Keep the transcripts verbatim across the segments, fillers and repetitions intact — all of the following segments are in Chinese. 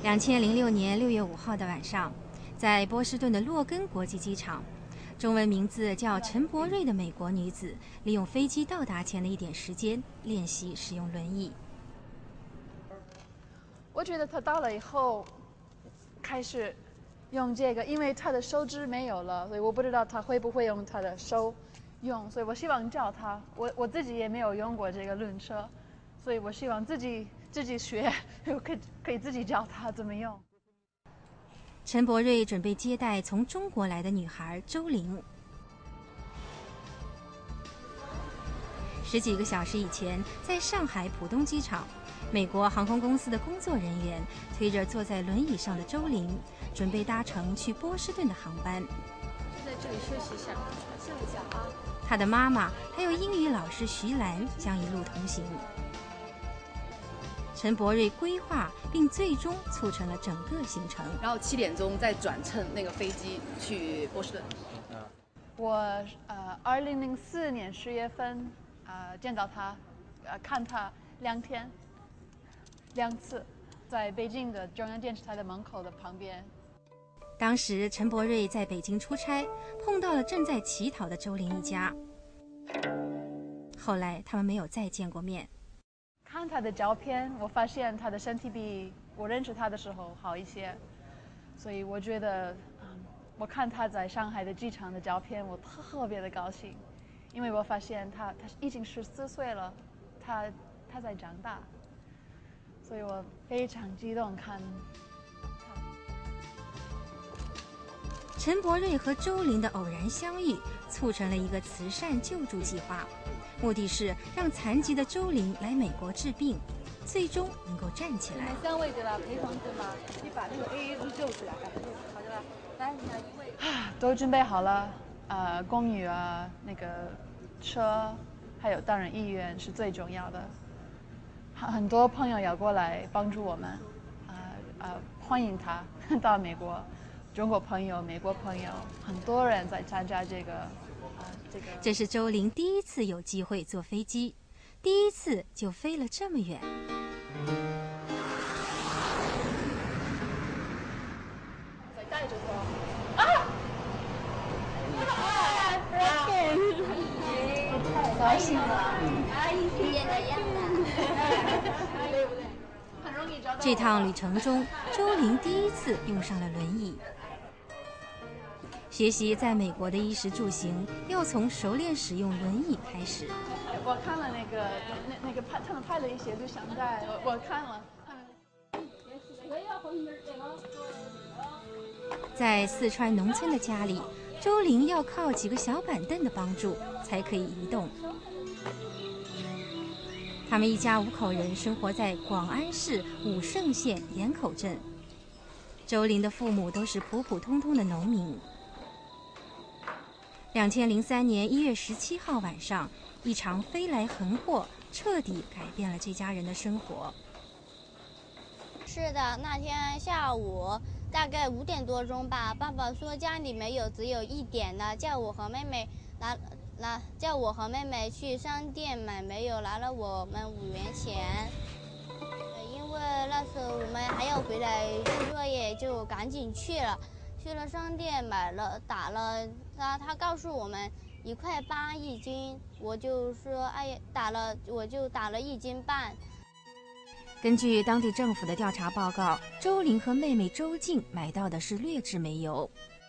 两千零六年六月五号的晚上，在波士顿的洛根国际机场，中文名字叫陈柏瑞的美国女子，利用飞机到达前的一点时间练习使用轮椅。 我觉得她到了以后，开始用这个，因为她的手指没有了，所以我不知道她会不会用她的手用，所以我希望教她。我我自己也没有用过这个轮车，所以我希望自己自己学，可以可以自己教她怎么用。 陈柏瑞准备接待从中国来的女孩周玲。十几个小时以前，在上海浦东机场，美国航空公司的工作人员推着坐在轮椅上的周玲，准备搭乘去波士顿的航班。 就在这里休息一下，休息一下啊。 她的妈妈还有英语老师徐兰将一路同行。陈柏瑞规划并最终促成了整个行程。 然后七点钟再转乘那个飞机去波士顿。 我呃，二零零四年十月份呃见到他，呃看他两天，两次，在北京的中央电视台的门口的旁边。 当时陈柏瑞在北京出差，碰到了正在乞讨的周玲一家。后来他们没有再见过面。 看他的照片，我发现他的身体比我认识他的时候好一些，所以我觉得，嗯，我看他在上海的机场的照片，我特别的高兴，因为我发现他他已经十四岁了，他他在长大，所以我非常激动看。看陈柏瑞和周玲的偶然相遇，促成了一个慈善救助计划。目的是让残疾的周玲来美国治病，最终能够站起来。 三位对吧？陪同对吗？你把那个 A A 都救出来，好的吧？来，你看一位。 啊，都准备好了，呃，公寓啊，那个车，还有当然医院是最重要的。很多朋友要过来帮助我们，啊、呃、啊、呃，欢迎他到美国。中国朋友、美国朋友，很多人在参加这个。这, 个这是周玲第一次有机会坐飞机，第一次就飞了这么远。 再带着他啊！太高兴了！阿姨是演的样的。 这趟旅程中，周玲第一次用上了轮椅。学习在美国的衣食住行，要从熟练使用轮椅开始。 我看了那个那那个拍他们拍了一些录像带，我我看了。 在四川农村的家里，周玲要靠几个小板凳的帮助才可以移动。他们一家五口人生活在广安市武胜县盐口镇。周玲的父母都是普普通通的农民。两千零三年一月十七号晚上，一场飞来横祸彻底改变了这家人的生活。 是的，那天下午大概五点多钟吧，爸爸说家里没有，只有一点了，叫我和妹妹拿拿叫我和妹妹去商店买煤油，拿了我们五元钱。因为那时候我们还要回来做作业，就赶紧去了。去了商店买了打了他，他告诉我们一块八一斤，我就说哎打了我就打了一斤半。 根据当地政府的调查报告，周玲和妹妹周静买到的是劣质煤油。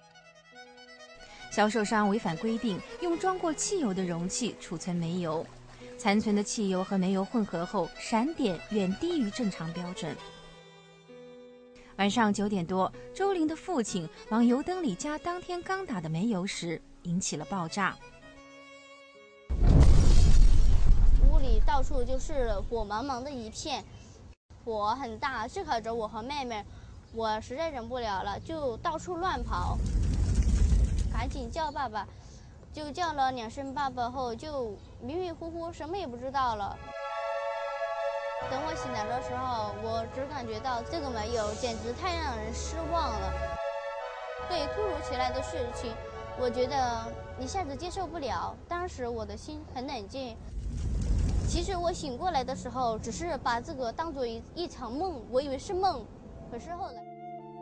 销售商违反规定，用装过汽油的容器储存煤油，残存的汽油和煤油混合后，闪点远低于正常标准。晚上九点多，周玲的父亲往油灯里加当天刚打的煤油时，引起了爆炸。 屋里到处就是火茫茫的一片，火很大，炙烤着我和妹妹，我实在忍不了了，就到处乱跑，赶紧叫爸爸，就叫了两声爸爸后，就迷迷糊糊，什么也不知道了。等我醒来的时候，我只感觉到这个煤油简直太让人失望了。对突如其来的事情，我觉得一下子接受不了。当时我的心很冷静。其实我醒过来的时候，只是把这个当作一一场梦，我以为是梦， 可是后来，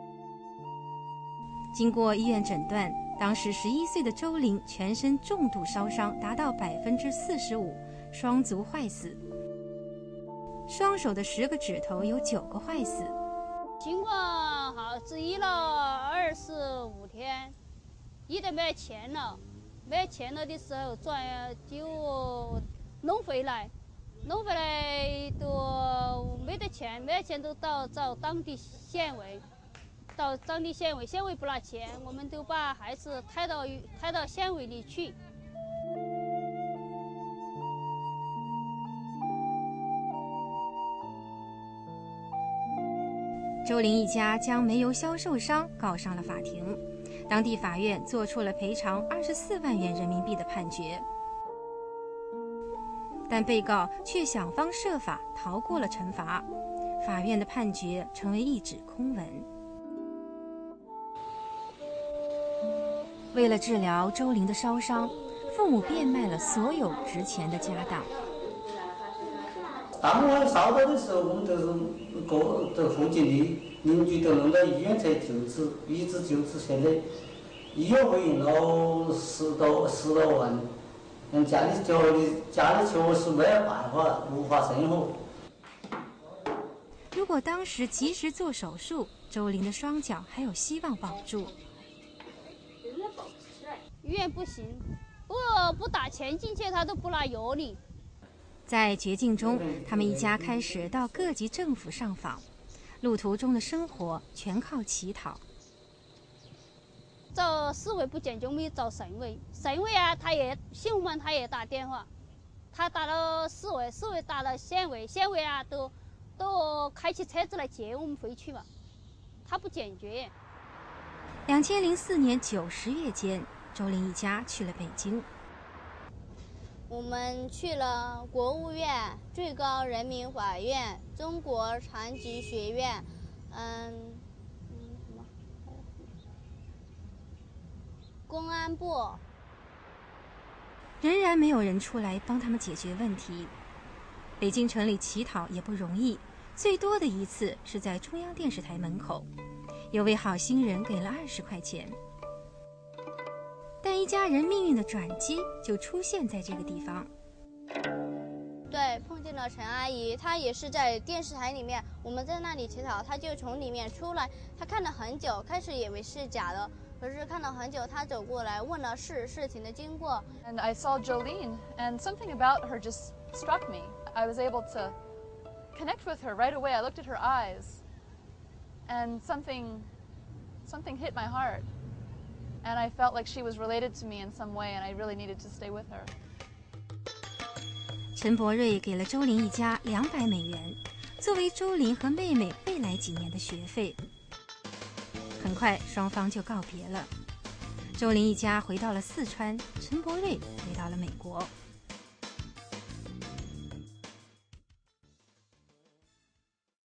经过医院诊断，当时十一岁的周玲全身重度烧伤达到百分之四十五，双足坏死，双手的十个指头有九个坏死。 情况好，只医了二十五天，医的没钱了，没钱了的时候转就弄回来，弄回来都没得钱，没得钱都到找当地县委，到当地县委，县委不拿钱，我们都把孩子抬到抬到县委里去。 周玲一家将煤油销售商告上了法庭，当地法院作出了赔偿二十四万元人民币的判决，但被告却想方设法逃过了惩罚，法院的判决成为一纸空文。为了治疗周玲的烧伤，父母变卖了所有值钱的家当。 当晚烧到的时候，我们都是各这附近的邻居都弄到医院才救治，一直救治，现在医院费用了十多十多万，嗯，家里脚的家里确实没有办法，无法生活。 如果当时及时做手术，周玲的双脚还有希望保住。 医院不行，不不打钱进去，他都不拿药你。 在绝境中，他们一家开始到各级政府上访，路途中的生活全靠乞讨。 找市委不解决，我们找省委，省委啊，他也新闻他也打电话，他打到市委，市委打到县委，县委啊都都开起车子来接我们回去嘛，他不解决。 两千零四年九十月间，周玲一家去了北京。 我们去了国务院、最高人民法院、中国残疾学院，嗯嗯什么？公安部。 仍然没有人出来帮他们解决问题。北京城里乞讨也不容易，最多的一次是在中央电视台门口，有位好心人给了二十块钱。但一家人命运的转机就出现在这个地方。 对，碰见了陈阿姨，她也是在电视台里面，我们在那里乞讨，她就从里面出来，她看了很久，开始以为是假的，可是看了很久，她走过来问了事事情的经过。 And I saw Jolene, and something about her just struck me. I was able to connect with her right away. I looked at her eyes, and something, something hit my heart. And I felt like she was related to me in some way, and I really needed to stay with her. 陈伯瑞给了周玲一家两百美元，作为周玲和妹妹未来几年的学费。很快，双方就告别了。周玲一家回到了四川，陈伯瑞回到了美国。